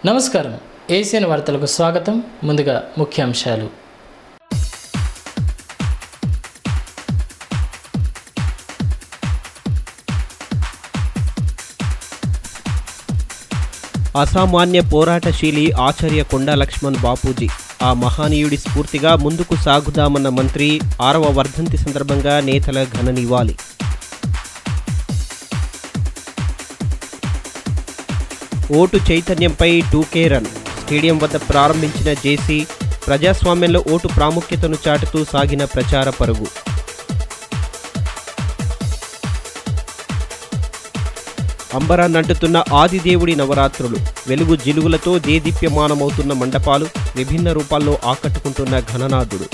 నమస్కారం ఏసియన్ వార్తలకు స్వాగతం. ముందుగా ముఖ్యాంశాలు. అసామాన్య పోరాటశీలి ఆచార్య కొండా లక్ష్మణ్ బాపూజీ ఆ మహానీయుడి స్ఫూర్తిగా ముందుకు సాగుదామన్న మంత్రి 6వ వర్ధంతి సందర్భంగా నేతల ఘన నివాళి. ఓటు చైతన్యంపై 2K రన్ స్టేడియం వద్ద ప్రారంభించిన జేసీ ప్రజాస్వామ్యంలో ఓటు ప్రాముఖ్యతను చాటుతూ సాగిన ప్రచార పరుగు. అంబరాన్నంటుతున్న ఆదిదేవుడి నవరాత్రులు వెలుగు జిలుగులతో దేదీప్యమానమవుతున్న మండపాలు విభిన్న రూపాల్లో ఆకట్టుకుంటున్న ఘననాథుడు.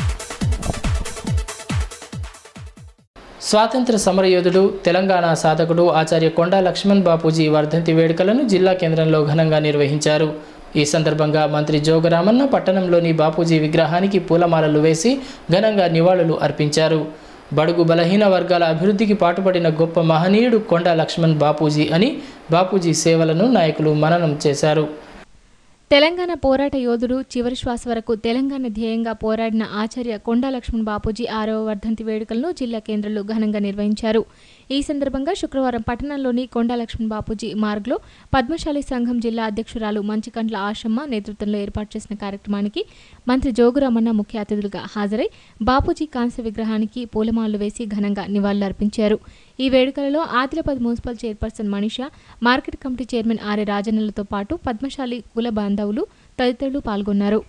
స్వాతంత్ర సమరయోధుడు తెలంగాణ సాధకుడు ఆచార్య కొండా లక్ష్మణ్ బాపూజీ వర్ధంతి వేడుకలను జిల్లా కేంద్రంలో ఘనంగా నిర్వహించారు. ఈ సందర్భంగా మంత్రి జోగరామన్న పట్టణంలోని బాపూజీ విగ్రహానికి పూలమాలలు వేసి ఘనంగా నివాళులు అర్పించారు. బడుగు బలహీన వర్గాల అభివృద్ధికి పాటుపడిన గొప్ప మహనీయుడు కొండా లక్ష్మణ్ బాపూజీ అని బాపూజీ సేవలను నాయకులు మననం చేశారు. తెలంగాణ పోరాట యోధుడు చివరి శ్వాస వరకు తెలంగాణ ధ్యేయంగా పోరాడిన ఆచార్య కొండా లక్ష్మణ్ బాపూజీ 6వ వర్ధంతి వేడుకలను జిల్లా కేంద్రంలో ఘనంగా నిర్వహించారు. ఈ సందర్భంగా శుక్రవారం పట్టణంలోని కొండా లక్ష్మణ్ బాపూజీ మార్గ్లో పద్మశాలి సంఘం జిల్లా అధ్యక్షురాలు మంచికండ్ల ఆశమ్మ నేతృత్వంలో ఏర్పాటు చేసిన కార్యక్రమానికి మంత్రి జోగురామన్న ముఖ్య అతిథులుగా హాజరై బాపూజీ కాంస్య విగ్రహానికి పూలమాలలు వేసి ఘనంగా నివాళులర్పించారు. ఈ వేడుకలలో Adilabad municipal chairperson Manisha, market committee chairman R A రాజన్నలతో పాటు పద్మశాలి కుల బాంధవులు తదితరులు పాల్గొన్నారు.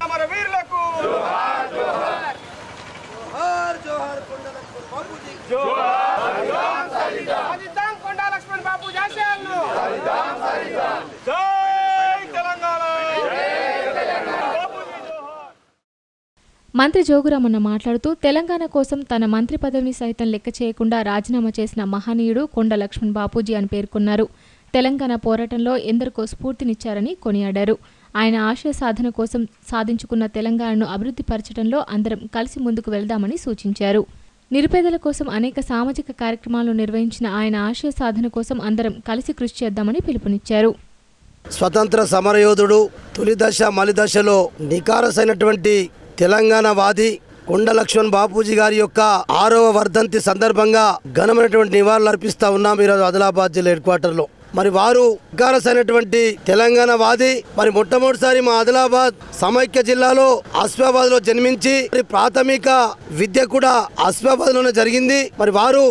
మంత్రి జోగురామన్న మాట్లాడుతూ తెలంగాణ కోసం తన మంత్రి పదవిని సైతం లెక్క చేయకుండా రాజీనామా చేసిన మహనీయుడు కొండా లక్ష్మణ్ బాపూజీ అని పేర్కొన్నారు. తెలంగాణ పోరాటంలో ఎందరికో స్ఫూర్తినిచ్చారని కొనియాడారు. ఆయన ఆశయ సాధన కోసం సాధించుకున్న తెలంగాణను అభివృద్ధి పరచడంలో అందరం కలిసి ముందుకు వెళ్దామని సూచించారు. నిరుపేదల కోసం అనేక సామాజిక కార్యక్రమాలను నిర్వహించిన ఆయన ఆశయ సాధన కోసం అందరం కలిసి కృషి చేద్దామని పిలుపునిచ్చారు. స్వతంత్ర సమరయోధుడు తొలి దశ మలి దశలో నికారసైనటువంటి తెలంగాణ వాది కొండా లక్ష్మణ్ బాపూజీ గారి యొక్క 6వ వర్ధంతి సందర్భంగా ఘనమైనటువంటి నివాళులు అర్పిస్తా ఉన్నాం ఈరోజు ఆదిలాబాద్ జిల్లా హెడ్ క్వార్టర్లో. మరి వారు నికారసైనటువంటి తెలంగాణ వాది. మరి మొట్టమొదటిసారి మా ఆదిలాబాద్ సమైక్య జిల్లాలో ఆసిఫాబాద్ లో జన్మించి ప్రాథమిక విద్య కూడా ఆసిఫాబాద్ లోనే జరిగింది. మరి వారు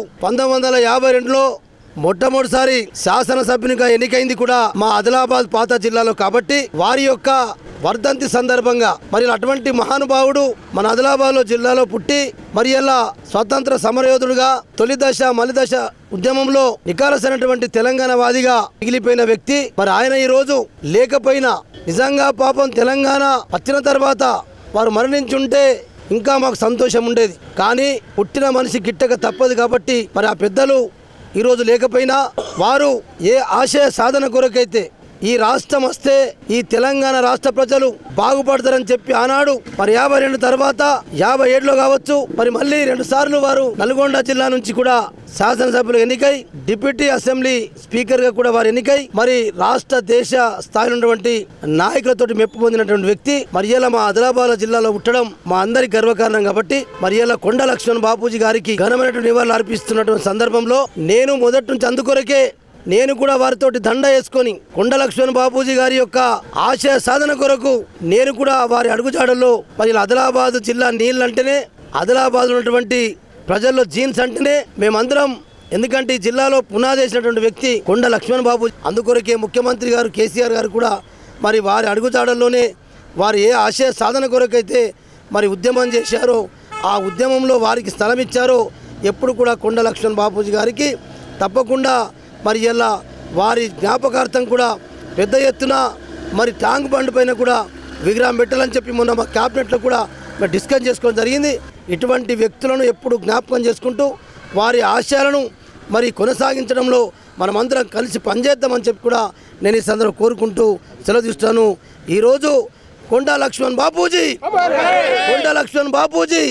1952లో మొట్టమొదటిసారి శాసనసభ్యునిగా ఎన్నికైంది కూడా మా ఆదిలాబాద్ పాత జిల్లాలో. కాబట్టి వారి యొక్క వర్ధంతి సందర్భంగా మరి అటువంటి మహానుభావుడు మన ఆదిలాబాద్ జిల్లాలో పుట్టి మరి ఇలా స్వతంత్ర సమరయోధుడుగా తొలి దశ మలి దశ ఉద్యమంలో నికారసైనటువంటి తెలంగాణ వాదిగా మిగిలిపోయిన వ్యక్తి. మరి ఆయన ఈ రోజు లేకపోయినా నిజంగా పాపం తెలంగాణ వచ్చిన తర్వాత వారు మరణించుంటే ఇంకా మాకు సంతోషం ఉండేది. కానీ పుట్టిన మనిషి గిట్టక తప్పదు. కాబట్టి మరి ఆ పెద్దలు ఈరోజు లేకపోయినా వారు ఏ ఆశయ సాధన కొరకైతే ఈ రాష్ట్రం వస్తే ఈ తెలంగాణ రాష్ట్ర ప్రజలు బాగుపడతారని చెప్పి ఆనాడు మరి 52 తర్వాత 57లో కావచ్చు మరి మళ్ళీ 2 సార్లు వారు నల్గొండ జిల్లా నుంచి కూడా శాసనసభ్యులు ఎన్నికై డిప్యూటీ అసెంబ్లీ స్పీకర్ గా కూడా వారు ఎన్నికై మరి రాష్ట్ర దేశ స్థాయిలో ఉన్నటువంటి నాయకులతో మెప్పు పొందినటువంటి వ్యక్తి. మరి ఇలా మా ఆదిలాబాద్ జిల్లాలో ఉండడం మా అందరికి గర్వకారణం. కాబట్టి మరి ఇలా కొండా లక్ష్మణ్ బాపూజీ గారికి ఘనమైనటువంటి నివాళులు అర్పిస్తున్నటువంటి సందర్భంలో నేను మొదటి నుంచి అందుకొరకే నేను కూడా వారితోటి దండ వేసుకొని కొండా లక్ష్మణ్ బాపూజీ గారి యొక్క ఆశయ సాధన కొరకు నేను కూడా వారి అడుగుజాడల్లో మరి ఆదిలాబాద్ జిల్లా నీళ్ళంటేనే ఆదిలాబాద్ ఉన్నటువంటి ప్రజల్లో జీన్స్ అంటేనే మేమందరం. ఎందుకంటే ఈ జిల్లాలో పునాది వేసినటువంటి వ్యక్తి కొండా లక్ష్మణ్ బాపూజీ. అందుకొరకే ముఖ్యమంత్రి గారు కేసీఆర్ గారు కూడా మరి వారి అడుగుజాడల్లోనే వారు ఏ ఆశయ సాధన కొరకైతే మరి ఉద్యమం చేశారో ఆ ఉద్యమంలో వారికి స్థలం ఇచ్చారో ఎప్పుడు కూడా కొండా లక్ష్మణ్ బాపూజీ గారికి తప్పకుండా మరి ఇలా వారి జ్ఞాపకార్థం కూడా పెద్ద ఎత్తున మరి ట్యాంక్ బండ్ పైన కూడా విగ్రహం పెట్టాలని చెప్పి మొన్న మా క్యాబినెట్లో కూడా మేము డిస్కస్ చేసుకోవడం జరిగింది. ఇటువంటి వ్యక్తులను ఎప్పుడు జ్ఞాపకం చేసుకుంటూ వారి ఆశయాలను మరి కొనసాగించడంలో మనమందరం కలిసి పనిచేద్దామని చెప్పి కూడా నేను ఈ సందర్భంగా కోరుకుంటూ సెలవు తీస్తాను. ఈరోజు కొండా లక్ష్మణ్ బాపూజీ, కొండా లక్ష్మణ్ బాపూజీ.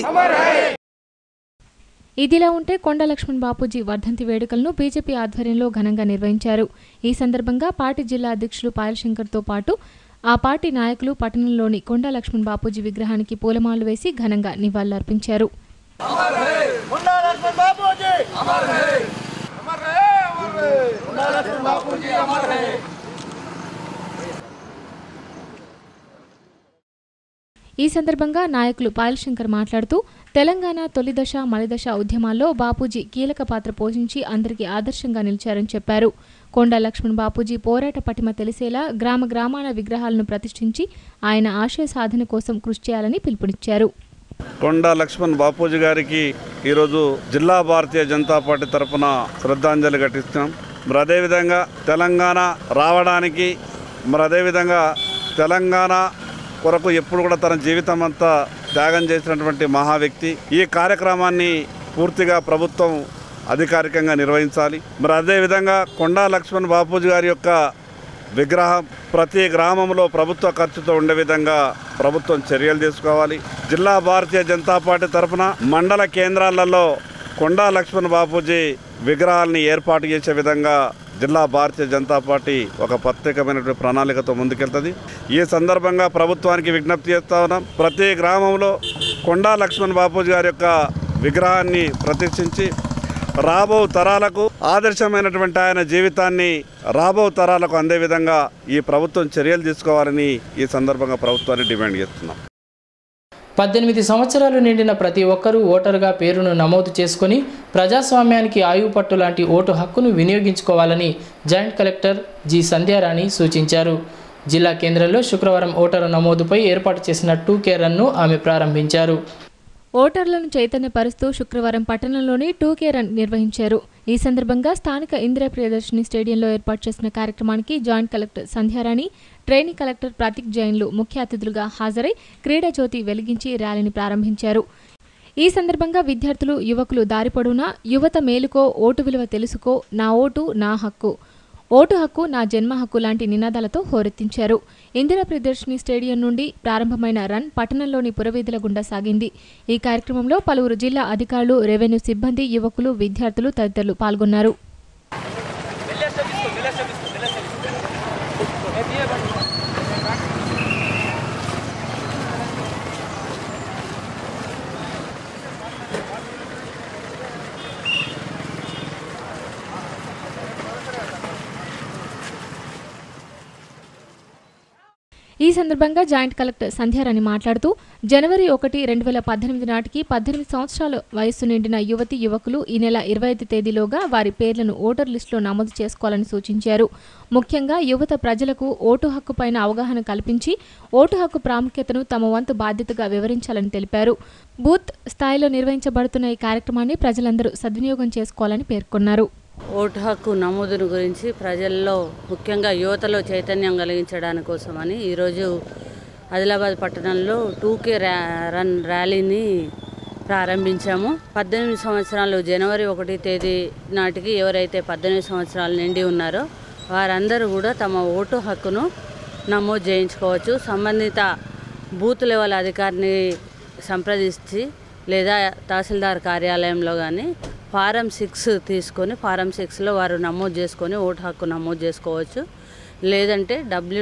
ఇదిలా ఉంటే కొండా లక్ష్మణ్ బాపూజీ వర్ధంతి వేడుకలను బీజేపీ ఆధ్వర్యంలో ఘనంగా నిర్వహించారు. ఈ సందర్భంగా పార్టీ జిల్లా అధ్యక్షులు పాయల్ శంకర్తో పాటు ఆ పార్టీ నాయకులు పట్టణంలోని కొండా లక్ష్మణ్ బాపూజీ విగ్రహానికి పూలమాలలు వేసి ఘనంగా నివాళులర్పించారు. ఈ సందర్భంగా నాయకులు పాయలశంకర్ మాట్లాడుతూ తెలంగాణ తొలిదశ మలిదశ ఉద్యమాల్లో బాపూజీ కీలక పాత్ర పోషించి అందరికీ ఆదర్శంగా నిలిచారని చెప్పారు. కొండా లక్ష్మణ్ బాపూజీ పోరాట పటిమ తెలిసేలా గ్రామ గ్రామాల విగ్రహాలను ప్రతిష్ఠించి ఆయన ఆశయ సాధన కోసం కృషి చేయాలని పిలుపునిచ్చారు. కొండా లక్ష్మణ్ బాపూజీ గారికి ఈరోజు జిల్లా భారతీయ జనతా పార్టీ తరఫున శ్రద్ధాంజలి ఘటిస్తున్నాం. మరి అదేవిధంగా తెలంగాణ రావడానికి అదేవిధంగా తెలంగాణ కొరకు ఎప్పుడు కూడా తన జీవితం అంతా త్యాగం చేసినటువంటి మహా వ్యక్తి. ఈ కార్యక్రమాన్ని పూర్తిగా ప్రభుత్వం అధికారికంగా నిర్వహించాలి. మరి అదేవిధంగా కొండా లక్ష్మణ్ బాపూజీ గారి యొక్క విగ్రహం ప్రతి గ్రామంలో ప్రభుత్వ ఖర్చుతో ఉండే విధంగా ప్రభుత్వం చర్యలు తీసుకోవాలి. జిల్లా భారతీయ జనతా పార్టీ తరఫున మండల కేంద్రాలలో కొండా లక్ష్మణ్ బాపూజీ విగ్రహాలని ఏర్పాటు చేసే విధంగా జిల్లా భారతీయ జనతా పార్టీ ఒక ప్రత్యేకమైనటువంటి ప్రణాళికతో ముందుకెళ్తుంది. ఈ సందర్భంగా ప్రభుత్వానికి విజ్ఞప్తి చేస్తా ఉన్నాం. ప్రతి గ్రామంలో కొండా లక్ష్మణ్ బాపూజీ గారి యొక్క విగ్రహాన్ని ప్రతిష్ఠించి రాబో తరాలకు ఆదర్శమైనటువంటి ఆయన జీవితాన్ని రాబో తరాలకు అందే విధంగా ఈ ప్రభుత్వం చర్యలు తీసుకోవాలని ఈ సందర్భంగా ప్రభుత్వాన్ని డిమాండ్ చేస్తున్నాం. 18 సంవత్సరాలు నిండిన ప్రతి ఒక్కరూ ఓటరుగా పేరును నమోదు చేసుకుని ప్రజాస్వామ్యానికి ఆయువు పట్టు లాంటి ఓటు హక్కును వినియోగించుకోవాలని జాయింట్ కలెక్టర్ జి సంధ్యారాణి సూచించారు. జిల్లా కేంద్రంలో శుక్రవారం ఓటరు నమోదుపై ఏర్పాటు చేసిన 2K రన్ను ఆమె ప్రారంభించారు. ఓటర్లను చైతన్యపరుస్తూ శుక్రవారం పట్టణంలోని 2K రన్ నిర్వహించారు. ఈ సందర్భంగా స్థానిక ఇందిరా ప్రియదర్శిని స్టేడియంలో ఏర్పాటు చేసిన కార్యక్రమానికి joint collector Sandhyarani, training collector Prateek జైన్లు ముఖ్య అతిథులుగా హాజరై క్రీడా జ్యోతి వెలిగించి ర్యాలీని ప్రారంభించారు. ఈ సందర్భంగా విద్యార్థులు, యువకులు దారి పొడవునా యువత మేలుకో, ఓటు విలువ తెలుసుకో, నా ఓటు నా హక్కు, ఓటు హక్కు నా జన్మ హక్కు లాంటి నినాదాలతో హోరెత్తించారు. ఇందిరా ప్రియదర్శిని స్టేడియం నుండి ప్రారంభమైన రన్ పట్టణంలోని పురవీధుల గుండా సాగింది. ఈ కార్యక్రమంలో పలువురు జిల్లా అధికారులు, రెవెన్యూ సిబ్బంది, యువకులు, విద్యార్థులు తదితరులు పాల్గొన్నారు. ఈ సందర్భంగా జాయింట్ కలెక్టర్ సంధ్యారాణి మాట్లాడుతూ జనవరి 1, 2018 నాటికి 18 సంవత్సరాల వయస్సు నిండిన యువతి యువకులు ఈ నెల 25 తేదీలోగా వారి పేర్లను ఓటర్ లిస్టులో నమోదు చేసుకోవాలని సూచించారు. ముఖ్యంగా యువత ప్రజలకు ఓటు హక్కు పైన అవగాహన కల్పించి ఓటు హక్కు ప్రాముఖ్యతను తమ వంతు బాధ్యతగా వివరించాలని తెలిపారు. బూత్ స్థాయిలో నిర్వహించబడుతున్న ఈ కార్యక్రమాన్ని ప్రజలందరూ సద్వినియోగం చేసుకోవాలని పేర్కొన్నారు. ఓటు హక్కు నమోదును గురించి ప్రజల్లో ముఖ్యంగా యువతలో చైతన్యం కలిగించడానికి కోసమని ఈరోజు ఆదిలాబాద్ పట్టణంలో 2K రన్ ర్యాలీని ప్రారంభించాము. 18 సంవత్సరాలు జనవరి 1 తేదీ నాటికి ఎవరైతే 18 సంవత్సరాలు నిండి ఉన్నారో వారందరూ కూడా తమ ఓటు హక్కును నమోదు చేయించుకోవచ్చు. సంబంధిత బూత్ లెవెల్ అధికారిని సంప్రదించి లేదా తహసీల్దార్ కార్యాలయంలో కానీ ఫారం 6 తీసుకొని ఫారం 6లో వారు నమోదు చేసుకొని ఓటు హక్కు నమోదు చేసుకోవచ్చు. లేదంటే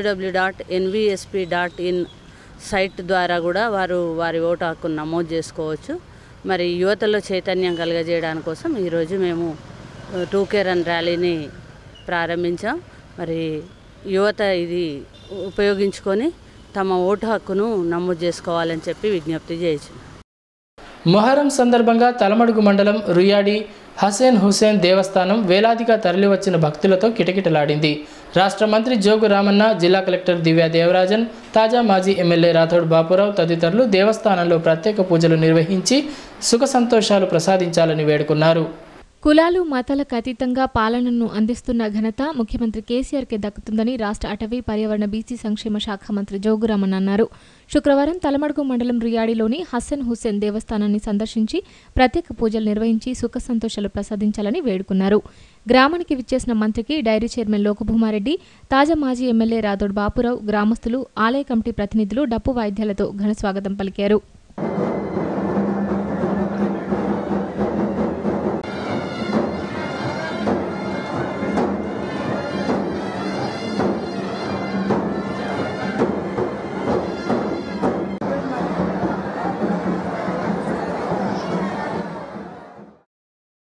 www.nvsp.in సైట్ ద్వారా కూడా వారు వారి ఓటు హక్కును నమోదు చేసుకోవచ్చు. మరి యువతలో చైతన్యం కలగజేయడానికి కోసం ఈరోజు మేము 2K రన్ ర్యాలీని ప్రారంభించాం. మరి యువత ఇది ఉపయోగించుకొని తమ ఓటు హక్కును నమోదు చేసుకోవాలని చెప్పి విజ్ఞప్తి చేయొచ్చు. మొహరం సందర్భంగా తలమడుగు మండలం రుయాడి హసేన్ హుసేన్ దేవస్థానం వేలాదిగా తరలివచ్చిన భక్తులతో కిటకిటలాడింది. రాష్ట్ర మంత్రి జోగు రామన్న, జిల్లా కలెక్టర్ దివ్యా దేవరాజన్, తాజా మాజీ ఎమ్మెల్యే రాథోడ్ బాపురావు తదితరులు దేవస్థానంలో ప్రత్యేక పూజలు నిర్వహించి సుఖ సంతోషాలు ప్రసాదించాలని వేడుకున్నారు. కులాలు మతాలకు అతీతంగా పాలనను అందిస్తున్న ఘనత ముఖ్యమంత్రి కేసీఆర్కే దక్కుతుందని రాష్ట్ర అటవీ, పర్యావరణ, బీసీ సంక్షేమ శాఖ మంత్రి జోగురామన్ అన్నారు. శుక్రవారం తలమడుగు మండలం రియాడిలోని హసన్ హుసేన్ దేవస్థానాన్ని సందర్శించి ప్రత్యేక పూజలు నిర్వహించి సుఖ సంతోషాలు ప్రసాదించాలని వేడుకున్నారు. గ్రామానికి విచ్చేసిన మంత్రికి డైరీ చైర్మన్ లోకభూమారెడ్డి, తాజా మాజీ ఎమ్మెల్యే రాథోడ్ బాపురావు, గ్రామస్తులు, ఆలయ కమిటీ ప్రతినిధులు డప్పు వాయిద్యాలతో ఘన స్వాగతం పలికారు.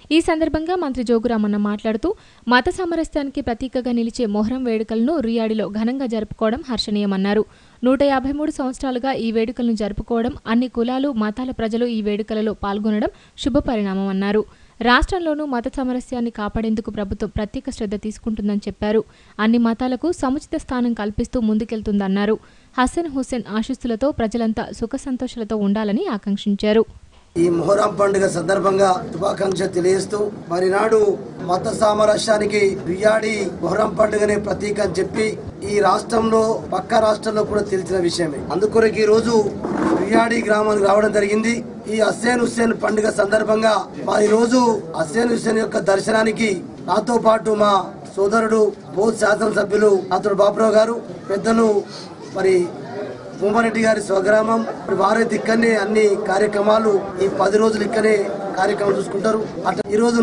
ఈ సందర్భంగా మంత్రి జోగురామన్న మాట్లాడుతూ మత సామరస్యానికి ప్రతీకగా నిలిచే మొహరం వేడుకలను రుయాడిలో ఘనంగా జరుపుకోవడం హర్షణీయమన్నారు. 153 సంవత్సరాలుగా ఈ వేడుకలను జరుపుకోవడం, అన్ని కులాలు మతాల ప్రజలు ఈ వేడుకలలో పాల్గొనడం శుభపరిణామమన్నారు. రాష్ట్రంలోనూ మత సామరస్యాన్ని కాపాడేందుకు ప్రభుత్వం ప్రత్యేక శ్రద్ధ తీసుకుంటుందని చెప్పారు. అన్ని మతాలకు సముచిత స్థానం కల్పిస్తూ ముందుకెళ్తుందన్నారు. హసన్ హుస్సేన్ ఆశీస్సులతో ప్రజలంతా సుఖ సంతోషాలతో ఉండాలని ఆకాంక్షించారు. ఈ మొహరం పండుగ సందర్భంగా శుభాకాంక్షలు తెలియజేస్తూ మరి నాడు మత సామరస్యానికి రుయాడి మొహరం పండుగనే ప్రతీక అని చెప్పి ఈ రాష్ట్రంలో పక్క రాష్ట్రంలో కూడా తెలిసిన విషయమే. అందుకొరకు ఈ రోజు రుయాడి గ్రామానికి రావడం జరిగింది. ఈ హస్సేన్ హుస్సేన్ పండుగ సందర్భంగా ఈ రోజు హస్సేన్ హుస్సేన్ యొక్క దర్శనానికి నాతో పాటు మా సోదరుడు బోధ్ శాసనసభ్యులు అతడు బాబురావు గారు, పెద్దలు మరి భూమారెడ్డి గారి స్వగ్రామం వారైతే ఇక్కడనే అన్ని కార్యక్రమాలు ఈ 10 రోజులు ఇక్కడే కార్యక్రమం చూసుకుంటారు. అట్లా ఈ రోజు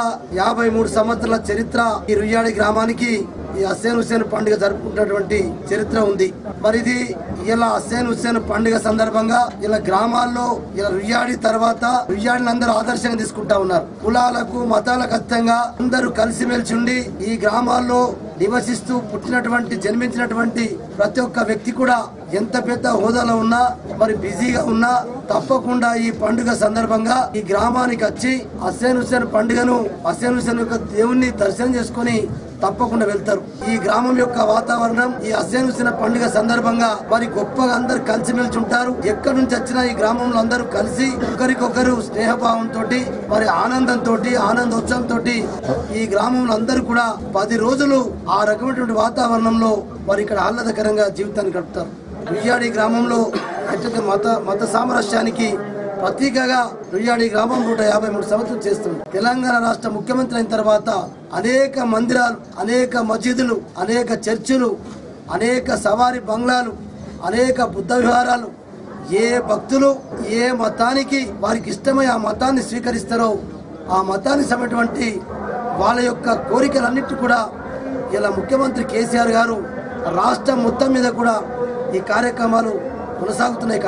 153 సంవత్సరాల చరిత్ర ఈ రుయ్యాడి గ్రామానికి ఈ హస్సేన్ హుస్సేన్ పండుగ జరుపుకుంటున్నటువంటి చరిత్ర ఉంది. మరి ఇది ఇలా హస్సేన్ హుస్సేన్ పండుగ సందర్భంగా ఇలా గ్రామాల్లో ఇలా రుయ్యాడి తర్వాత రుయ్యాడిని అందరూ ఆదర్శంగా తీసుకుంటా ఉన్నారు. కులాలకు మతాలకు అతీతంగా అందరూ కలిసిమెలిసి ఉండి ఈ గ్రామాల్లో నివసిస్తూ పుట్టినటువంటి జన్మించినటువంటి ప్రతి ఒక్క వ్యక్తి కూడా ఎంత పెద్ద హోదాలో ఉన్నా మరి బిజీగా ఉన్నా తప్పకుండా ఈ పండుగ సందర్భంగా ఈ గ్రామానికి వచ్చి హస్సేన్ హుస్సేన్ పండుగను హస్సేన్ హుస్సేన్ యొక్క దేవుణ్ణి దర్శనం చేసుకుని తప్పకుండా వెళ్తారు. ఈ గ్రామం యొక్క వాతావరణం ఈ హస్సేన్ హుస్సేన్ పండుగ సందర్భంగా మరి గొప్పగా అందరు కలిసిమెలిసి ఉంటారు. ఎక్కడి నుంచి వచ్చినా ఈ గ్రామంలో అందరూ కలిసి ఒకరికొకరు స్నేహభావంతో మరి ఆనందంతో ఆనందోత్సవంతో ఈ గ్రామంలో అందరూ కూడా 10 రోజులు ఆ రకమైనటువంటి వాతావరణంలో మరి ఇక్కడ ఆహ్లాదకరంగా జీవితాన్ని గడుపుతారు. రుయ్యాడి గ్రామంలో అత్యంత మత సామరస్యానికి ప్రతీకగా రుయ్యాడి గ్రామం 153 సంవత్సరాలు చేస్తుంది. తెలంగాణ రాష్ట్ర ముఖ్యమంత్రి అయిన తర్వాత అనేక మందిరాలు, అనేక మసీదులు, అనేక చర్చిలు, అనేక సవారీ బంగ్లాలు, అనేక బుద్ధ విహారాలు, ఏ భక్తులు ఏ మతానికి వారికి ఇష్టమై ఆ మతాన్ని స్వీకరిస్తారో ఆ మతానికి సంబంధించినటువంటి వాళ్ళ యొక్క కోరికలన్నిటి కూడా ఇలా ముఖ్యమంత్రి కేసీఆర్ గారు రాష్ట్రం మొత్తం మీద కూడా ఈ కార్యక్రమాలు కొనసాగుతున్నాయి.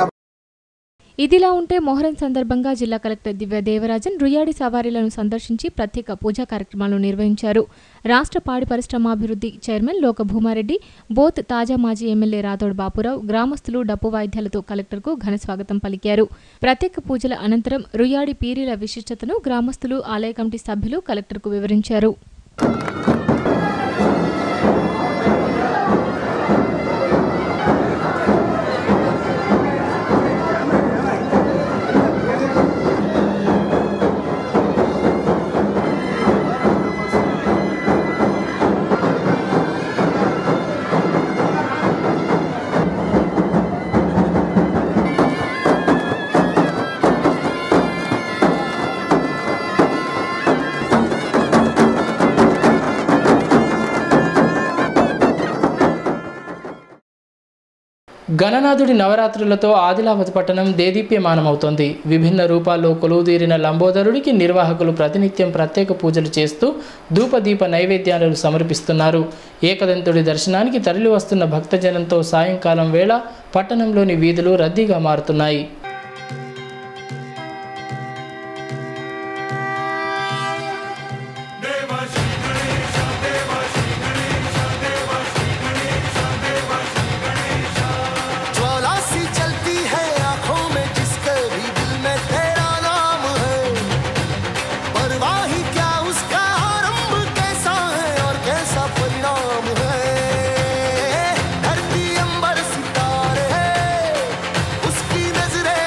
ఇదిలా ఉంటే మొహరం సందర్భంగా జిల్లా కలెక్టర్ దివ్య దేవరాజన్ రుయ్యాడి సవారీలను సందర్శించి ప్రత్యేక పూజా కార్యక్రమాలను నిర్వహించారు. రాష్ట్ర పాడి పరిశ్రమాభివృద్ధి చైర్మన్ లోక భూమారెడ్డి, బోత్ తాజా మాజీ ఎమ్మెల్యే రాథోడ్ బాపురావు, గ్రామస్తులు డప్పు వాయిద్యాలతో కలెక్టర్కు ఘన స్వాగతం పలికారు. ప్రత్యేక పూజల అనంతరం రుయ్యాడి పీరీల విశిష్టతను గ్రామస్తులు, ఆలయ కమిటీ సభ్యులు కలెక్టర్కు వివరించారు. గణనాథుడి నవరాత్రులతో ఆదిలాబాద్ పట్టణం దేదీప్యమానమవుతోంది. విభిన్న రూపాల్లో కొలువుదీరిన లంబోదరుడికి నిర్వాహకులు ప్రతినిత్యం ప్రత్యేక పూజలు చేస్తూ ధూపదీప నైవేద్యాలను సమర్పిస్తున్నారు. ఏకదంతుడి దర్శనానికి తరలి వస్తున్న భక్తజనంతో సాయంకాలం వేళ పట్టణంలోని వీధులు రద్దీగా మారుతున్నాయి. धरती अंबर सितारे उसकी नजरे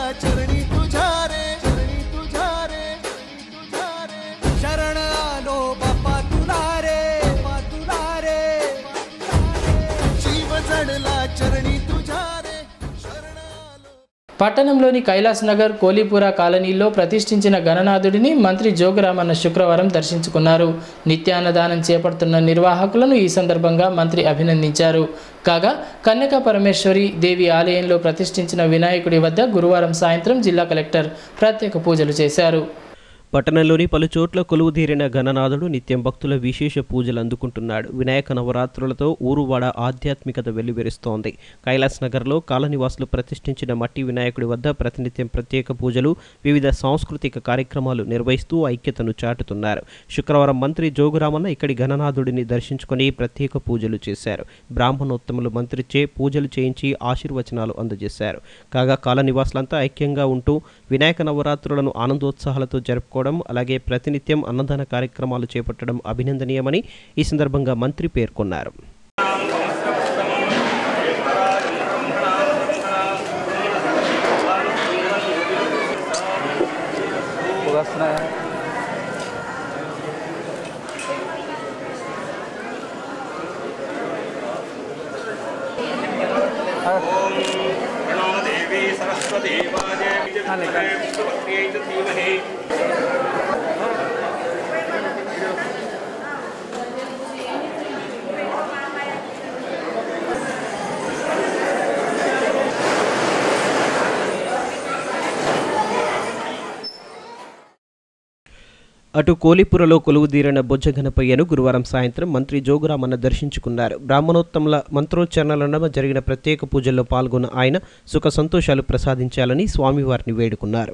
चरणी तुझ्या रे शरण आलो बाप्पा तुला रे जीव जडला चरणी तुझ्या रे शरण आलो. పట్టణంలోని కైలాస్ నగర్ కోలీపుర కాలనీలో ప్రతిష్ఠించిన గణనాథుడిని మంత్రి జోగురామన్న శుక్రవారం దర్శించుకున్నారు. నిత్యాన్నదానం చేపడుతున్న నిర్వాహకులను ఈ సందర్భంగా మంత్రి అభినందించారు. కాగా కన్యకా పరమేశ్వరి దేవి ఆలయంలో ప్రతిష్ఠించిన వినాయకుడి వద్ద గురువారం సాయంత్రం జిల్లా కలెక్టర్ ప్రత్యేక పూజలు చేశారు. పట్టణంలోని పలు చోట్ల కొలువుదీరిన గణనాథుడు నిత్యం భక్తుల విశేష పూజలు అందుకుంటున్నాడు. వినాయక నవరాత్రులతో ఊరువాడ ఆధ్యాత్మికత వెల్లివిరుస్తోంది. కైలాస్ నగర్లో కాలనివాసులు ప్రతిష్ఠించిన మట్టి వినాయకుడి వద్ద ప్రతినిత్యం ప్రత్యేక పూజలు, వివిధ సాంస్కృతిక కార్యక్రమాలు నిర్వహిస్తూ ఐక్యతను చాటుతున్నారు. శుక్రవారం మంత్రి జోగురామన్న ఇక్కడి గణనాథుడిని దర్శించుకుని ప్రత్యేక పూజలు చేశారు. బ్రాహ్మణోత్తములు మంత్రిచే పూజలు చేయించి ఆశీర్వచనాలు అందజేశారు. కాగా కాలనివాసులంతా ఐక్యంగా ఉంటూ వినాయక నవరాత్రులను ఆనందోత్సాహాలతో జరుపుకోవడం, అలాగే ప్రతినిత్యం అన్నదాన కార్యక్రమాలు చేపట్టడం అభినందనీయమని ఈ సందర్భంగా మంత్రి పేర్కొన్నారు. అటు కోలిపురలో కొలువుదీరిన బొజ్జగణపయ్యను గురువారం సాయంత్రం మంత్రి జోగురామన్న దర్శించుకున్నారు. బ్రాహ్మణోత్తముల మంత్రోచ్చరణల నడుమ జరిగిన ప్రత్యేక పూజల్లో పాల్గొన్న ఆయన సుఖ సంతోషాలు ప్రసాదించాలని స్వామివారిని వేడుకున్నారు.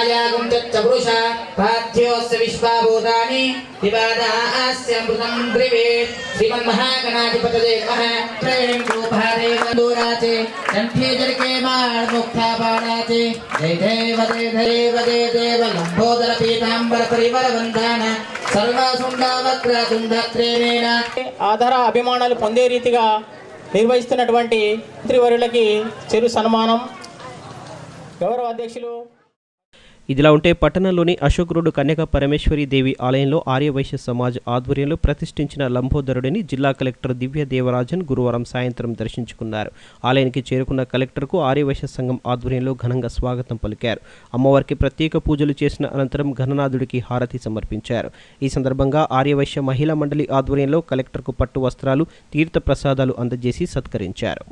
ఆధార అభిమానాలు పొందే రీతిగా నిర్వహిస్తున్నటువంటి మంత్రివర్యులకి చిరు సన్మానం. గౌరవ అధ్యక్షులు. ఇదిలా ఉంటే పట్టణంలోని అశోక్ రోడ్డు కన్యకా పరమేశ్వరి దేవి ఆలయంలో ఆర్యవైశ్య సమాజ్ ఆధ్వర్యంలో ప్రతిష్ఠించిన లంబోదరుడిని జిల్లా కలెక్టర్ దివ్య దేవరాజన్ గురువారం సాయంత్రం దర్శించుకున్నారు. ఆలయానికి చేరుకున్న కలెక్టర్కు ఆర్యవైశ్య సంఘం ఆధ్వర్యంలో ఘనంగా స్వాగతం పలికారు. అమ్మవారికి ప్రత్యేక పూజలు చేసిన అనంతరం గణనాథుడికి హారతి సమర్పించారు. ఈ సందర్భంగా ఆర్యవైశ్య మహిళా మండలి ఆధ్వర్యంలో కలెక్టర్కు పట్టు వస్త్రాలు, తీర్థ ప్రసాదాలు అందజేసి సత్కరించారు.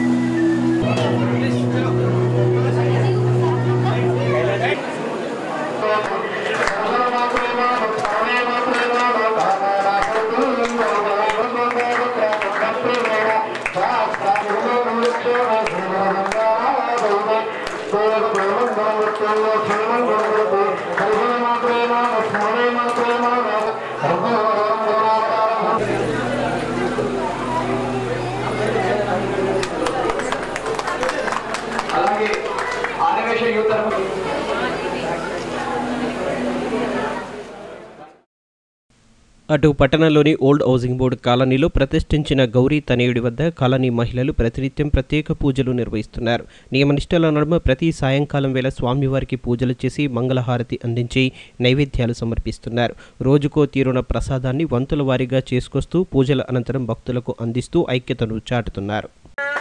అటు పట్టణంలోని ఓల్డ్ హౌసింగ్ బోర్డు కాలనీలో ప్రతిష్ఠించిన గౌరీ తనయుడి వద్ద కాలనీ మహిళలు ప్రతినిత్యం ప్రత్యేక పూజలు నిర్వహిస్తున్నారు. నియమనిష్టల నడుమ ప్రతి సాయంకాలం వేళ స్వామివారికి పూజలు చేసి మంగళహారతి అందించి నైవేద్యాలు సమర్పిస్తున్నారు. రోజుకో తీరున ప్రసాదాన్ని వంతుల వారీగా చేసుకొస్తూ పూజల అనంతరం భక్తులకు అందిస్తూ ఐక్యతను చాటుతున్నారు.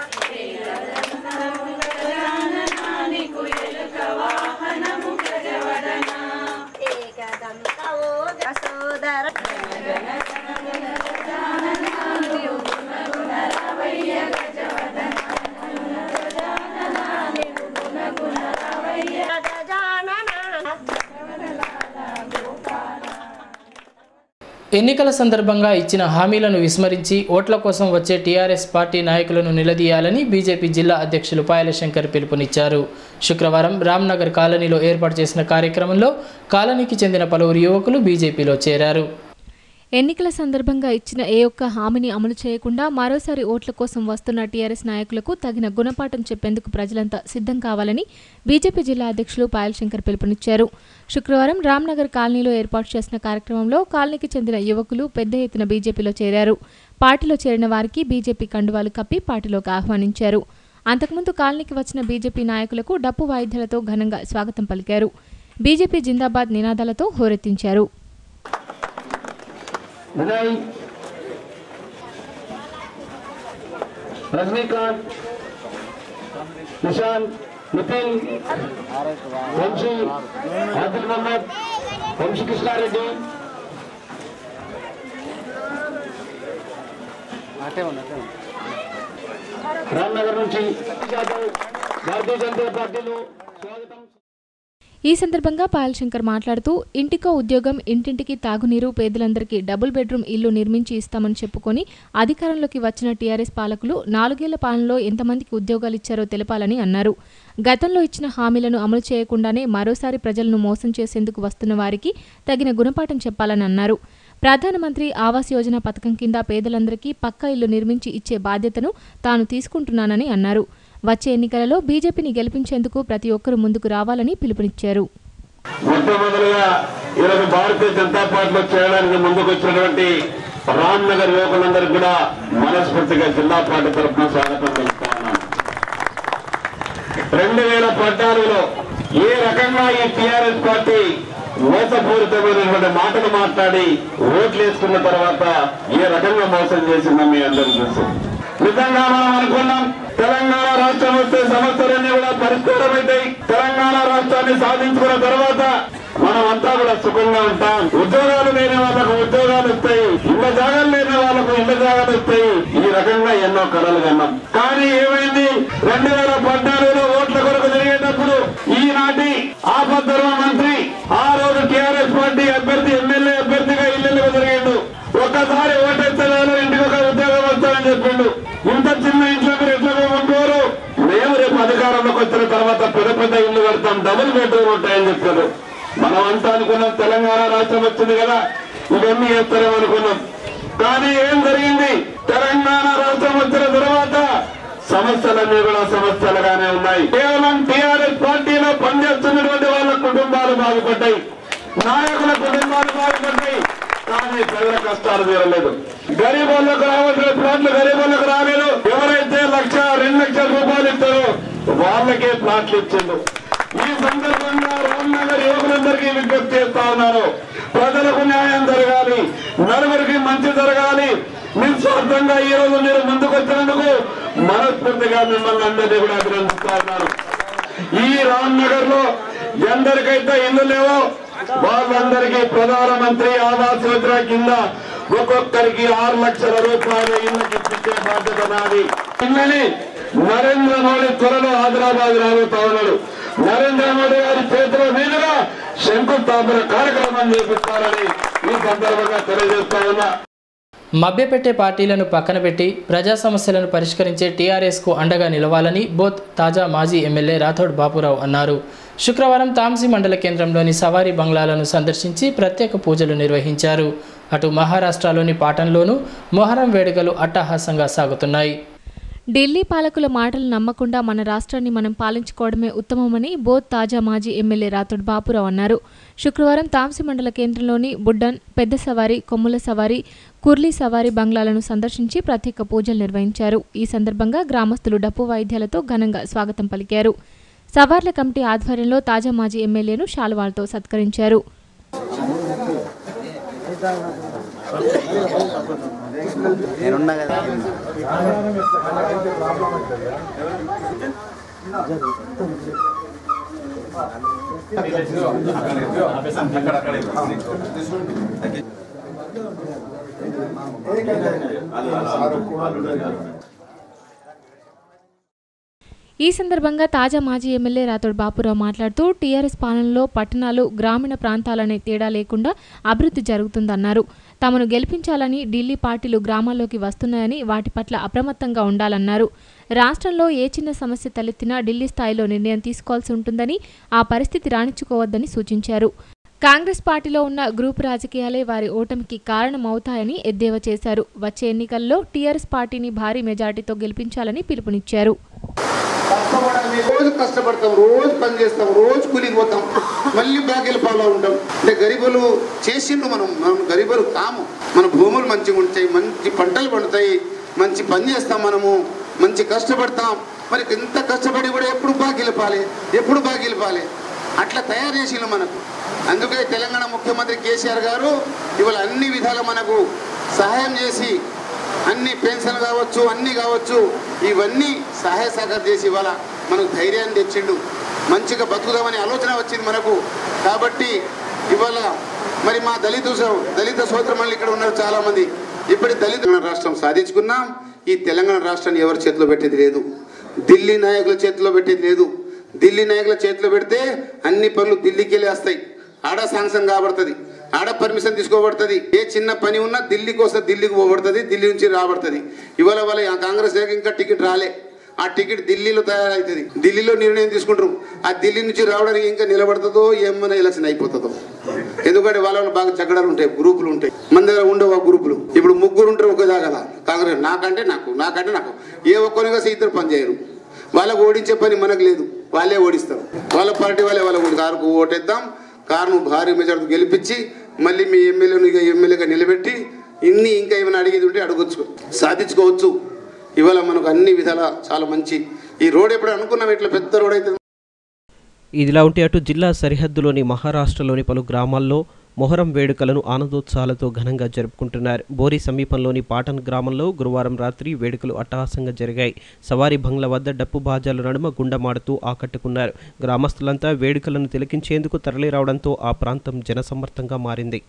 ఎన్నికల సందర్భంగా ఇచ్చిన హామీలను విస్మరించి ఓట్ల కోసం వచ్చే టీఆర్ఎస్ పార్టీ నాయకులను నిలదీయాలని బీజేపీ జిల్లా అధ్యక్షులు పాయల శంకర్ పిలుపునిచ్చారు. శుక్రవారం రామ్నగర్ కాలనీలో ఏర్పాటు చేసిన కార్యక్రమంలో కాలనీకి చెందిన పలువురు యువకులు బీజేపీలో చేరారు. ఎన్నికల సందర్భంగా ఇచ్చిన ఏ ఒక్క హామీని అమలు చేయకుండా మరోసారి ఓట్ల కోసం వస్తున్న టీఆర్ఎస్ నాయకులకు తగిన గుణపాఠం చెప్పేందుకు ప్రజలంతా సిద్ధం కావాలని బీజేపీ జిల్లా అధ్యక్షులు పాయల్ శంకర్ పిలుపునిచ్చారు. శుక్రవారం రామ్నగర్ కాలనీలో ఏర్పాటు చేసిన కార్యక్రమంలో కాలనీకి చెందిన యువకులు పెద్ద ఎత్తున బీజేపీలో చేరారు. పార్టీలో చేరిన వారికి బీజేపీ కండువాలు కప్పి పార్టీలోకి ఆహ్వానించారు. అంతకుముందు కాలనీకి వచ్చిన బీజేపీ నాయకులకు డప్పు వాయిద్యాలతో ఘనంగా స్వాగతం పలికారు. బీజేపీ జిందాబాద్ నినాదాలతో హోరెత్తించారు. ఈ సందర్భంగా పాయల్శంకర్ మాట్లాడుతూ ఇంటికో ఉద్యోగం, ఇంటింటికి తాగునీరు, పేదలందరికీ డబుల్ బెడ్రూమ్ ఇల్లు నిర్మించి ఇస్తామని చెప్పుకొని అధికారంలోకి వచ్చిన టీఆర్ఎస్ పాలకులు 4 ఏళ్ల పాలనలో ఎంతమందికి ఉద్యోగాలు ఇచ్చారో తెలపాలని అన్నారు. గతంలో ఇచ్చిన హామీలను అమలు చేయకుండానే మరోసారి ప్రజలను మోసం చేసేందుకు వస్తున్న వారికి తగిన గుణపాఠం చెప్పాలని అన్నారు. ప్రధానమంత్రి ఆవాస్ యోజన పథకం కింద పేదలందరికీ పక్కా ఇల్లు నిర్మించి ఇచ్చే బాధ్యతను తాను తీసుకుంటున్నానని అన్నారు. వచ్చే ఎన్నికలలో బీజేపీని గెలిపించేందుకు ప్రతి ఒక్కరూ ముందుకు రావాలని పిలుపునిచ్చారు. మొట్టమొదటిగా ఈరోజు భారతీయ జనతా పార్టీలో చేయడానికి ముందుకు వచ్చినటువంటి రామ్నగర్ యువకులందరికీ కూడా మనస్ఫూర్తిగా జిల్లా పార్టీ తరఫున స్వాగతం తెలుపుతా ఉన్నాను. 2014లో ఏ రకంగా ఈ టీఆర్ఎస్ పార్టీ మోసపూరితమైనటువంటి మాటలు మాట్లాడి ఓట్లు వేసుకున్న తర్వాత ఏ రకంగా మోసం చేసిందో మీ అందరూ తెలుసు. నిజంగా మనం అనుకున్నాం తెలంగాణ రాష్ట్రం వస్తే సమస్యలన్నీ కూడా పరిష్కారం అవుతాయి, తెలంగాణ రాష్ట్రాన్ని సాధించుకున్న తర్వాత మనం అంతా కూడా సుఖంగా ఉంటాం, ఉద్యోగాలు లేని వాళ్ళకు ఉద్యోగాలు వస్తాయి, ఇళ్ల జాగాలు లేని వాళ్ళకు ఇళ్ల జాగాలు వస్తాయి, ఈ రకంగా ఎన్నో కళలు కన్నాం. కానీ ఏమైంది, 2014లో ఓట్ల కొరకు జరిగేటప్పుడు ఈనాటి ఆపద్ధర్మ మంత్రి ఆ రోజు టీఆర్ఎస్ పార్టీ అభ్యర్థి ఎమ్మెల్యే అభ్యర్థిగా ఇల్లు జరిగిండు. ఒక్కసారి ఓటెత్తలేదు, ఇంటికి ఒక ఉద్యోగం వస్తారని చెప్పిండు. ఇంత చిన్న ఇంట్లో మీరు ఎట్లా ఉంటారు, మేము రేపు అధికారంలోకి వచ్చిన తర్వాత పెద్ద పెద్ద ఇల్లు కడతాం, డబుల్ బెడ్రూమ్ ఉంటాయని చెప్పారు. మనం అంతా అనుకున్నాం తెలంగాణ రాష్ట్రం వచ్చింది కదా ఇవన్నీ చేస్తారేమనుకున్నాం. కానీ ఏం జరిగింది, తెలంగాణ రాష్ట్రం వచ్చిన తర్వాత సమస్యలన్నీ కూడా సమస్యలుగానే ఉన్నాయి. కేవలం టీఆర్ఎస్ పార్టీలో పనిచేస్తున్నటువంటి వాళ్ళ కుటుంబాలు బాగుపడ్డాయి, నాయకుల కుటుంబాలు బాగుపడ్డాయి, కానీ ప్రజల కష్టాలు తీరలేదు. గరీబులకు రావాల్సిన ప్లాట్లు గరీబులకు రాలేదు. ఎవరైతే 1,00,000, 2 లక్షల రూపాయలు ఇస్తారో వాళ్ళకే ప్లాట్లు ఇచ్చిండు. ఈ సందర్భంగా రామ్నగర్ యువకులందరికీ విజ్ఞప్తి చేస్తా ఉన్నారు, ప్రజలకు న్యాయం జరగాలి, నలుగురికి మంచి జరగాలి. నిస్వార్థంగా ఈ రోజు మీరు ముందుకు వచ్చినందుకు మనస్ఫూర్తిగా మిమ్మల్ని అందరినీ కూడా అభినందిస్తా ఉన్నారు. ఈ రామ్నగర్ లో ఎందరికైతే ఇల్లు లేవో వాళ్ళందరికీ ప్రధానమంత్రి ఆవాస్ యోజన కింద ఒక్కొక్కరికి 6 లక్షల రూపాయల ఇళ్లకి ఇప్పించే బాధ్యత నాది. ఇళ్ళని నరేంద్ర మోడీ త్వరలో హైదరాబాద్ రాబోతా ఉన్నాడు. నరేంద్ర మోడీ గారి చేతుల మీదుగా శంకుస్థాపన కార్యక్రమం చేపిస్తారని ఈ సందర్భంగా తెలియజేస్తా ఉన్నా. మభ్యపెట్టే పార్టీలను పక్కన పెట్టి ప్రజా సమస్యలను పరిష్కరించే టీఆర్ఎస్కు అండగా నిలవాలని బోత్ తాజా మాజీ ఎమ్మెల్యే రాథోడ్ బాపురావు అన్నారు. శుక్రవారం తాంసీ మండల కేంద్రంలోని సవారీ బంగ్లాలను సందర్శించి ప్రత్యేక పూజలు నిర్వహించారు. అటు మహారాష్ట్రలోని పాటన్లోనూ మొహరం వేడుకలు అట్టహాసంగా సాగుతున్నాయి. ఢిల్లీ పాలకుల మాటలు నమ్మకుండా మన రాష్ట్రాన్ని మనం పాలించుకోవడమే ఉత్తమమని బోత్ తాజా మాజీ ఎమ్మెల్యే రాథోడ్ బాపురావు అన్నారు. శుక్రవారం తాంసీ మండల కేంద్రంలోని బుడ్డన్, పెద్ద సవారీ, కొమ్ముల సవారీ, కుర్లీ సవారీ బంగ్లాలను సందర్శించి ప్రత్యేక పూజలు నిర్వహించారు. ఈ సందర్భంగా గ్రామస్తులు డప్పు వాయిద్యాలతో ఘనంగా స్వాగతం పలికారు. సవార్ల కమిటీ ఆధ్వర్యంలో తాజా మాజీ ఎమ్మెల్యేను శాలువాలతో సత్కరించారు. ఈ సందర్భంగా తాజా మాజీ ఎమ్మెల్యే రాథోడ్ బాపురావు మాట్లాడుతూ టీఆర్ఎస్ పాలనలో పట్టణాలు, గ్రామీణ ప్రాంతాలనే తేడా లేకుండా అభివృద్ధి జరుగుతుందన్నారు. తమను గెలిపించాలని ఢిల్లీ పార్టీలు గ్రామాల్లోకి వస్తున్నాయని వాటి పట్ల అప్రమత్తంగా ఉండాలన్నారు. రాష్ట్రంలో ఏ చిన్న సమస్య తలెత్తినా ఢిల్లీ స్థాయిలో నిర్ణయం తీసుకోవాల్సి ఉంటుందని, ఆ పరిస్థితి రాణించుకోవద్దని సూచించారు. కాంగ్రెస్ పార్టీలో ఉన్న గ్రూప్ రాజకీయాలే వారి ఓటమికి కారణమవుతాయని ఎద్దేవా చేశారు. వచ్చే ఎన్నికల్లో టీఆర్ఎస్ పార్టీని భారీ మెజార్టీతో గెలిపించాలని పిలుపునిచ్చారు. రోజు కష్టపడతాం, రోజు పని చేస్తాం, రోజు కూలికి పోతాం, మళ్ళీ బ్యాకెళ్ళి ఫాలో ఉంటాం. అంటే గరీబులు చేసిండ్రు, మనం గరీబులు కాము. మన భూములు మంచిగా ఉంటాయి, మంచి పంటలు పండుతాయి, మంచి పని చేస్తాం, మనము మంచి కష్టపడతాం. మరి ఎంత కష్టపడి కూడా ఎప్పుడు బాగా గెలపాలి అట్లా తయారు చేసిండు మనకు. అందుకే తెలంగాణ ముఖ్యమంత్రి కేసీఆర్ గారు ఇవాళ అన్ని విధాలు మనకు సహాయం చేసి అన్ని పెన్షన్ కావచ్చు అన్నీ కావచ్చు ఇవన్నీ సహాయ సహకారం చేసి ఇవాళ మనకు ధైర్యాన్ని తెచ్చిండు. మంచిగా బతుకుదామనే ఆలోచన వచ్చింది మనకు. కాబట్టి ఇవాళ మరి మా దళిత సోదరులు ఇక్కడ ఉన్నారు చాలామంది. ఇప్పుడు దళిత రాష్ట్రం సాధించుకున్నాం. ఈ తెలంగాణ రాష్ట్రాన్ని ఎవరి చేతిలో పెట్టేది లేదు, ఢిల్లీ నాయకుల చేతిలో పెట్టేది లేదు. ఢిల్లీ నాయకుల చేతిలో పెడితే అన్ని పనులు ఢిల్లీకి వెళ్ళి వస్తాయి. ఆడ శాంక్షన్ కాబడుతుంది, ఆడ పర్మిషన్ తీసుకోబడుతుంది. ఏ చిన్న పని ఉన్నా ఢిల్లీకి వస్తే ఢిల్లీకి పోబడుతుంది, ఢిల్లీ నుంచి రాబడుతుంది. ఇవాళ వాళ్ళ కాంగ్రెస్ నాయకులు ఇంకా టికెట్ రాలే. ఆ టికెట్ ఢిల్లీలో తయారవుతుంది, ఢిల్లీలో నిర్ణయం తీసుకుంటారు. ఆ ఢిల్లీ నుంచి రావడానికి ఇంకా నిలబడుతుందో ఏమైనా ఎలక్షన్ అయిపోతుందో. ఎందుకంటే వాళ్ళ బాగా జగడాలు ఉంటాయి, గ్రూపులు ఉంటాయి. మన దగ్గర ఉండవు ఆ గ్రూపులు. ఇప్పుడు ముగ్గురు ఉంటారు ఒక దాగల కాంగ్రెస్, నాకంటే నాకు ఏ ఒక్కరిగా ఇద్దరు పని చేయరు. వాళ్ళకు ఓడించే పని మనకు లేదు, వాళ్ళే ఓడిస్తారు. వాళ్ళ పార్టీ వాళ్ళ కారుకు ఓటేద్దాం, కారును భారీ మెజార్టీతో గెలిపించి మళ్ళీ మీ ఎమ్మెల్యేగా నిలబెట్టి ఇంకా ఏమైనా అడిగేది ఉంటే అడగొచ్చు, సాధించుకోవచ్చు. ఇవాళ మనకు అన్ని విధాలా చాలా మంచి ఈ రోడ్. ఎప్పుడు అనుకున్నాం ఇట్లా పెద్ద రోడ్ అయితే. ఇదిలా ఉంటే అటు జిల్లా సరిహద్దులోని మహారాష్ట్రలోని పలు గ్రామాల్లో మొహరం వేడుకలను ఆనందోత్సాహాలతో ఘనంగా జరుపుకుంటున్నారు. బోరి సమీపంలోని పాటన్ గ్రామంలో గురువారం రాత్రి వేడుకలు అట్టహాసంగా జరిగాయి. సవారీ బంగ్ల వద్ద డప్పు బాజాల నడుమ గుండమాడుతూ ఆకట్టుకున్నారు. గ్రామస్తులంతా వేడుకలను తిలకించేందుకు తరలిరావడంతో ఆ ప్రాంతం జనసమ్మర్దంగా మారింది.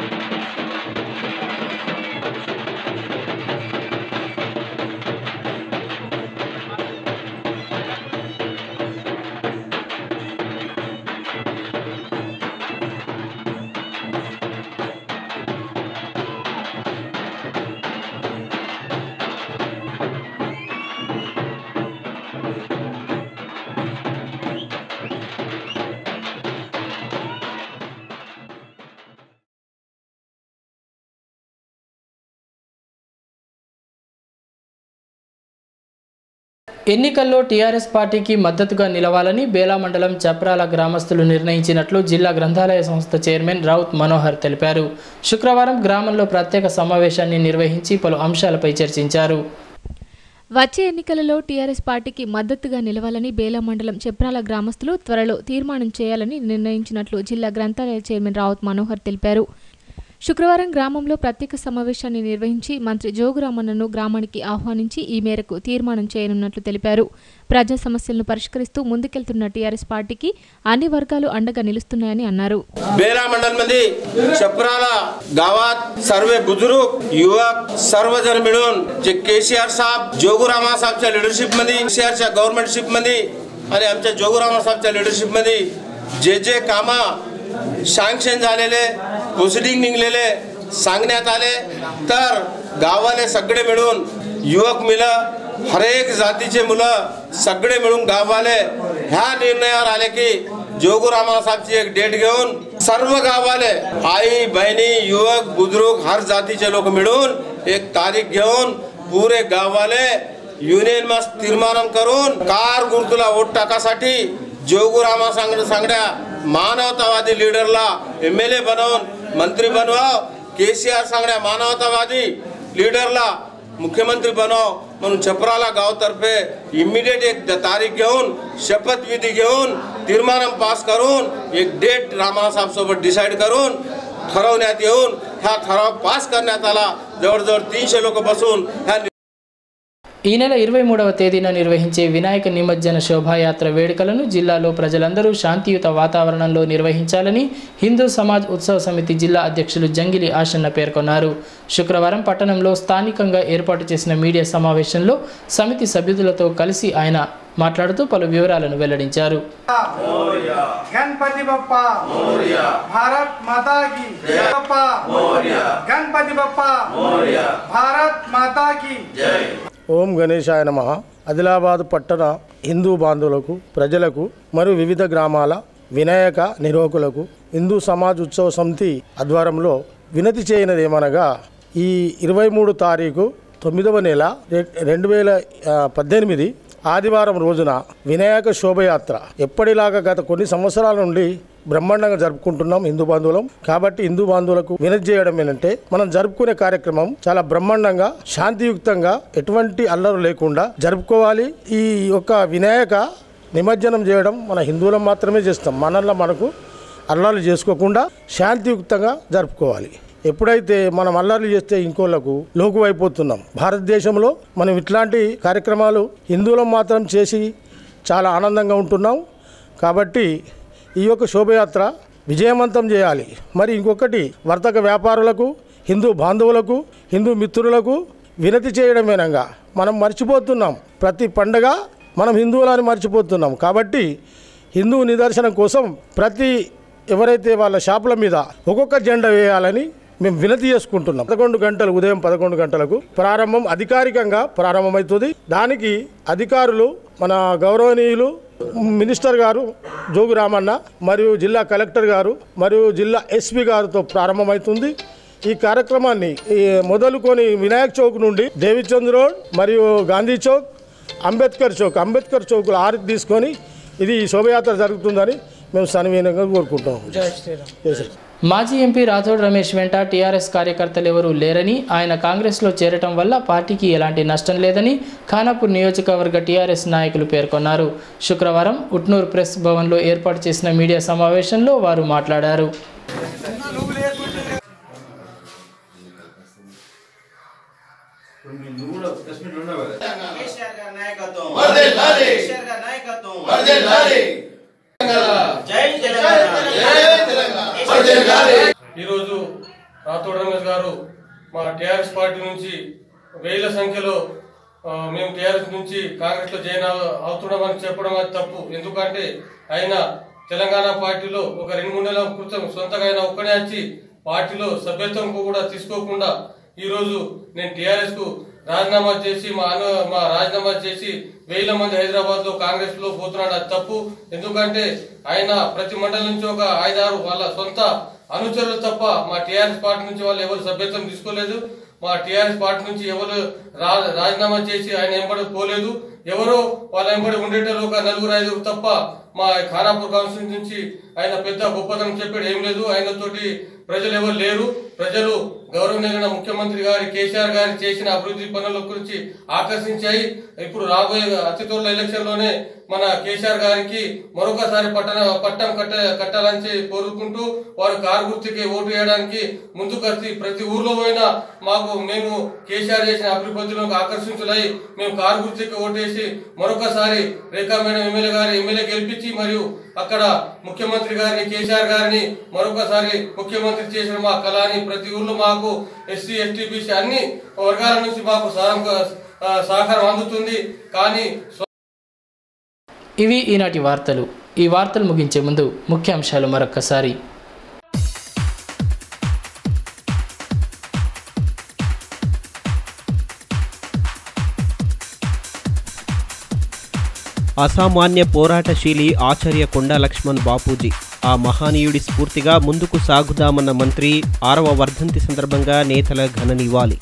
ఎన్నికల్లో టీఆర్ఎస్ పార్టీకి మద్దతుగా నిలవాలని బేలా మండలం చప్రాల గ్రామస్తులు నిర్ణయించినట్లు జిల్లా గ్రంథాలయ సంస్థ చైర్మన్ రౌత్ మనోహర్ తెలిపారు. శుక్రవారం గ్రామంలో ప్రత్యేక సమావేశాన్ని నిర్వహించి పలు అంశాలపై చర్చించారు. వచ్చే ఎన్నికలలో టీఆర్ఎస్ పార్టీకి మద్దతుగా నిలవాలని బేలా మండలం చప్రాల గ్రామస్తులు త్వరలో తీర్మానం చేయాలని నిర్ణయించినట్లు జిల్లా గ్రంథాలయ చైర్మన్ రౌత్ మనోహర్ తెలిపారు. శుక్రవారం గ్రామంలో ప్రత్యేక సమావేశాన్ని నిర్వహించి మంత్రి జోగురామన్నను గ్రామానికి ఆహ్వానించి ఈ మేరకు తీర్మానం చేయనున్నట్లు తెలిపారు. ప్రజా సమస్యలను పరిష్కరిస్తూ ముందుకెళ్తున్న టీఆర్ఎస్ పార్టీకి అన్ని వర్గాలు अंडगा నిలుస్తున్నాయని అన్నారు. बेला मंडल मध्ये चपराला गावात सर्व बुजुर्ग युवक सर्वजण मिळून जे केसीआर साहेब जोगुरामा साहेबच्या लीडरशिप मध्ये केसीआरच्या गव्हर्नमेंटशिप मध्ये आणि आमच्या जोगुरामा साहेबच्या लीडरशिप मध्ये जे कामा सँक्शन झालेले प्रोसिडिंग निघलेले सांगण्यात आले तर गावाले सगळे मिळून युवक मिलं हर एक जातीचे मुलं सगळे मिळून गाववाले ह्या निर्णयावर आले की जोगुरामा साहेबची एक डेट घेऊन सर्व गाववाले आई बहिणी युवक बुजुर्ग हर जातीचे लोक मिळून एक तारीख घेऊन पुरे गाववाले युनियन मध्ये तीर्मानं करून कार गुर्तुला वोट टाकासाठी जोगुरामा सांगड्या मानवतावादी लीडरला एमएलए बनवून मंत्री बनवाव, केसीआर सांगड्या मानवतावादी लीडरला मुख्यमंत्री बनव म्हणून चपराला गावतर्फे इमिडिएट एक तारीख घेऊन शपथविधी घेऊन तीर्मानं पास करून एक डेट रामा साहेब सोबत डिसाइड करून ठरवण्यात येऊन हा ठराव पास करण्यात आला. जवळजवळ 300 लोक बसून ह्या ఈ నెల 23వ తేదీన నిర్వహించే వినాయక నిమజ్జన శోభాయాత్ర వేడుకలను జిల్లాలో ప్రజలందరూ శాంతియుత వాతావరణంలో నిర్వహించాలని హిందూ సమాజ్ ఉత్సవ సమితి జిల్లా అధ్యక్షులు జంగిలి ఆశన్న పేర్కొన్నారు. శుక్రవారం పట్టణంలో స్థానికంగా ఏర్పాటు చేసిన మీడియా సమావేశంలో సమితి సభ్యులతో కలిసి ఆయన మాట్లాడుతూ పలు వివరాలను వెల్లడించారు. గణపతి బప్పా మోరియా, భారత్ మాతా కీ జై, బప్పా మోరియా, గణపతి బప్పా మోరియా, భారత్ మాతా కీ జై. ఓం గణేశాయ నమః. ఆదిలాబాద్ పట్టణ హిందూ బాంధవులకు, ప్రజలకు మరియు వివిధ గ్రామాల వినాయక నిర్వాహకులకు హిందూ సమాజ్ ఉత్సవ సమితి ఆధ్వర్యంలో వినతి చేయనదేమనగా ఈ 23 తారీఖు 9వ నెల 2018 ఆదివారం రోజున వినాయక శోభయాత్ర ఎప్పటిలాగా గత కొన్ని సంవత్సరాల నుండి బ్రహ్మాండంగా జరుపుకుంటున్నాం హిందూ బంధువులం. కాబట్టి హిందూ బంధువులకు వినతి చేయడం ఏంటంటే మనం జరుపుకునే కార్యక్రమం చాలా బ్రహ్మాండంగా శాంతియుక్తంగా ఎటువంటి అల్లరు లేకుండా జరుపుకోవాలి. ఈ యొక్క వినాయక నిమజ్జనం చేయడం మన హిందువులం మాత్రమే చేస్తాం. మనల్లో మనకు అల్లర్లు చేసుకోకుండా శాంతియుక్తంగా జరుపుకోవాలి. ఎప్పుడైతే మనం అల్లర్లు చేస్తే ఇంకోళ్లకు లోకు అయిపోతున్నాం. భారతదేశంలో మనం ఇట్లాంటి కార్యక్రమాలు హిందువులం మాత్రం చేసి చాలా ఆనందంగా ఉంటున్నాం. కాబట్టి ఈ యొక్క శోభయాత్ర విజయవంతం చేయాలి. మరి ఇంకొకటి వర్తక వ్యాపారులకు, హిందూ బాంధవులకు, హిందూ మిత్రులకు వినతి చేయడమేనంగా మనం మర్చిపోతున్నాం. ప్రతి పండగ మనం హిందువులని మర్చిపోతున్నాం. కాబట్టి హిందూ నిదర్శనం కోసం ప్రతి ఎవరైతే వాళ్ళ షాపుల మీద ఒక్కొక్క జెండా వేయాలని మేము వినతి చేసుకుంటున్నాం. 11 గంటలు ఉదయం 11 గంటలకు ప్రారంభం అధికారికంగా ప్రారంభమవుతుంది. దానికి అధికారులు మన గౌరవనీయులు మినిస్టర్ గారు జోగు రామన్న మరియు జిల్లా కలెక్టర్ గారు మరియు జిల్లా ఎస్పీ గారితో ప్రారంభమవుతుంది. ఈ కార్యక్రమాన్ని మొదలుకొని వినాయక్ చౌక్ నుండి దేవిచంద్ రోడ్ మరియు గాంధీ చౌక్, అంబేద్కర్ చౌక్లో ఆరికి తీసుకొని ఇది శోభయాత్ర జరుగుతుందని మేము సన్వీనంగా కోరుకుంటాం. జై శ్రీరామ్. మాజీ ఎంపీ రాథోడ్ రమేష్ వెంట టీఆర్ఎస్ కార్యకర్తలు ఎవరూ లేరని, ఆయన కాంగ్రెస్లో చేరటం వల్ల పార్టీకి ఎలాంటి నష్టం లేదని ఖానాపూర్ నియోజకవర్గ టీఆర్ఎస్ నాయకులు పేర్కొన్నారు. శుక్రవారం ఉట్నూరు ప్రెస్ భవన్లో ఏర్పాటు చేసిన మీడియా సమావేశంలో వారు మాట్లాడారు. ఈరోజు రాథోడ్ రమేష్ గారు మా టీఆర్ఎస్ పార్టీ నుంచి వేల సంఖ్యలో మేము టీఆర్ఎస్ నుంచి కాంగ్రెస్ లో జాయిన్ అవుతున్నామని చెప్పడం అది తప్పు. ఎందుకంటే ఆయన తెలంగాణ పార్టీలో ఒక 2-3 నెలల క్రితం సొంతగా ఆయన ఒక్కడే వచ్చి పార్టీలో సభ్యత్వం కూడా తీసుకోకుండా ఈరోజు నేను టీఆర్ఎస్ కు రాజీనామా చేసి మా రాజీనామా చేసి వేల మంది హైదరాబాద్ లో కాంగ్రెస్ లో పోతున్నాడు. అది తప్పు. ఎందుకంటే ఆయన ప్రతి మండలం నుంచి ఒక 5-6 వాళ్ళ సొంత అనుచరులు తప్ప మా టీఆర్ఎస్ పార్టీ నుంచి వాళ్ళు ఎవరు సభ్యత్వం తీసుకోలేదు. మా టీఆర్ఎస్ పార్టీ నుంచి ఎవరు రాజీనామా చేసి ఆయన ఎంబడి పోలేదు. ఎవరో వాళ్ళ ఎంబడి ఉండేటోళ్ళు ఒక 4-5 తప్ప మా ఖానాపూర్ కౌన్సిల్ నుంచి ఆయన పెద్ద గొప్పతనం చెప్పాడు ఏం లేదు. ఆయనతోటి ప్రజలు ఎవరు లేరు. ప్రజలు గౌరవనీయులైన ముఖ్యమంత్రి గారి కేసీఆర్ గారి చేసిన అభివృద్ధి పనుల గురించి ఆకర్షించాయి. ఇప్పుడు రాబోయే అతి త్వరలో ఎలక్షన్ లోనే మన కేసీఆర్ గారికి మరొకసారి పట్టం కట్టాలని కోరుకుంటూ వారు కారు గుర్తుకి ఓటు వేయడానికి ముందుకొచ్చి ప్రతి ఊర్లో పోయినా మేము కేసీఆర్ చేసిన అభివృద్ధిలోకి ఆకర్షించులై మేము కారు గుర్తుకి ఓటేసి మరొకసారి రేఖా మేడం ఎమ్మెల్యే గెలిపించి మరియు అక్కడ ముఖ్యమంత్రి గారిని కేసీఆర్ గారిని మరొకసారి ముఖ్యమంత్రి చేసిన మా కళని ప్రతి ఊర్లో మాకు ఎస్సీ ఎస్టీ బీసీ అన్ని వర్గాల నుంచి మాకు సహకారం అందుతుంది. కానీ ఇవి ఈనాటి వార్తలు. ఈ వార్తలు ముగించే ముందు ముఖ్యాంశాలు మరొక్కసారి. అసామాన్య పోరాటశీలి ఆచార్య కొండా లక్ష్మణ్ బాపూజీ, ఆ మహానీయుడి స్ఫూర్తిగా ముందుకు సాగుదామన్న మంత్రి 6వ వర్ధంతి సందర్భంగా నేతల ఘన నివాళి.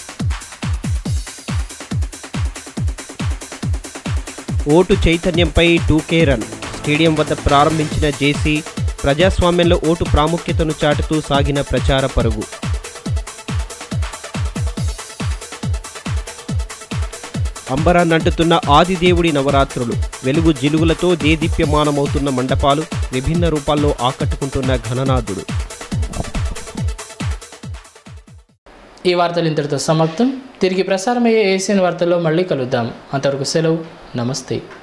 ఓటు చైతన్యంపై 2K రన్, స్టేడియం వద్ద ప్రారంభించిన జేసీ, ప్రజాస్వామ్యంలో ఓటు ప్రాముఖ్యతను చాటుతూ సాగిన ప్రచార పరుగు. అంబరాన్నంటుతున్న ఆదిదేవుడి నవరాత్రులు, వెలుగు జిలుగులతో దేదీప్యమానమవుతున్న మండపాలు, విభిన్న రూపాల్లో ఆకట్టుకుంటున్న ఘననాథుడు. ఈ వార్తలు ఇంతటితో సమాప్తం. తిరిగి ప్రసారమయ్యే ఏసియన్ వార్తల్లో మళ్ళీ కలుద్దాం. అంతవరకు సెలవు. నమస్తే.